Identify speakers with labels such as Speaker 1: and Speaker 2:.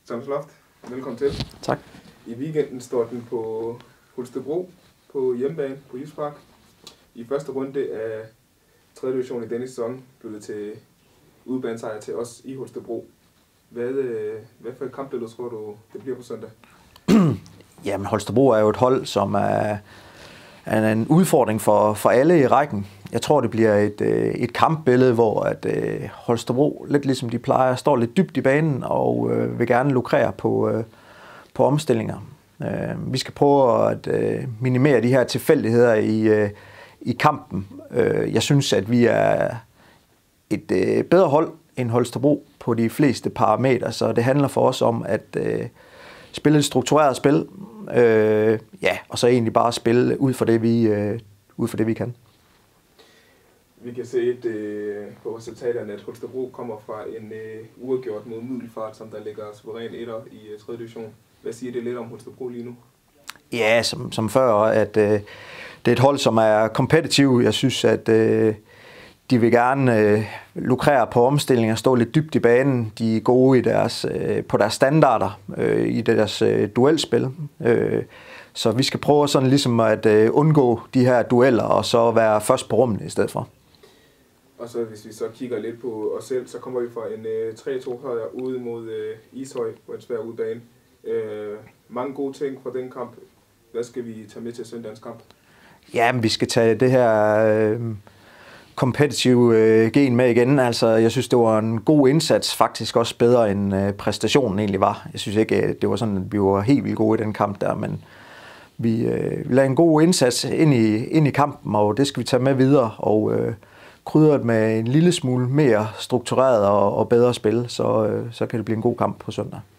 Speaker 1: Thomas Loft, velkommen til.
Speaker 2: Tak.
Speaker 1: I weekenden står den på Holstebro på hjemmebane på Jysk Park. I første runde af 3. division i denne sæson blev det til udebanesejr til os i Holstebro. Hvad for et kampbillede tror du, det bliver på søndag?
Speaker 2: Jamen, Holstebro er jo et hold, som er en udfordring for alle i rækken. Jeg tror, det bliver et kampbillede, hvor Holstebro, lidt ligesom de plejer, står lidt dybt i banen og vil gerne lukrere på omstillinger. Vi skal prøve at minimere de her tilfældigheder i kampen. Jeg synes, at vi er et bedre hold end Holstebro på de fleste parametre, så det handler for os om at spille et struktureret spil, og så egentlig bare spille ud for det, vi kan.
Speaker 1: Vi kan se på resultaterne, at Holstebro kommer fra en uafgjort mod Middelfart, som der ligger suveræn etter i 3. division. Hvad siger det lidt om Holstebro lige nu?
Speaker 2: Ja, som før, at det er et hold, som er kompetitiv. Jeg synes, at de vil gerne lukrere på omstillinger, stå lidt dybt i banen. De er gode på deres standarder i deres duelspil. Så vi skal prøve sådan ligesom at undgå de her dueller og så være først på rummet i stedet for.
Speaker 1: Og så hvis vi så kigger lidt på os selv, så kommer vi fra en 3-2 højre ude mod Ishøj på en svær udebane. Mange gode ting fra den kamp. Hvad skal vi tage med til søndagens kamp?
Speaker 2: Ja, vi skal tage det her kompetitive gen med igen. Altså, jeg synes, det var en god indsats, faktisk også bedre end præstationen egentlig var. Jeg synes ikke, det var sådan, at vi var helt vildt gode i den kamp der, men vi lavede en god indsats ind i kampen, og det skal vi tage med videre, og krydret med en lille smule mere struktureret og bedre spil, så kan det blive en god kamp på søndag.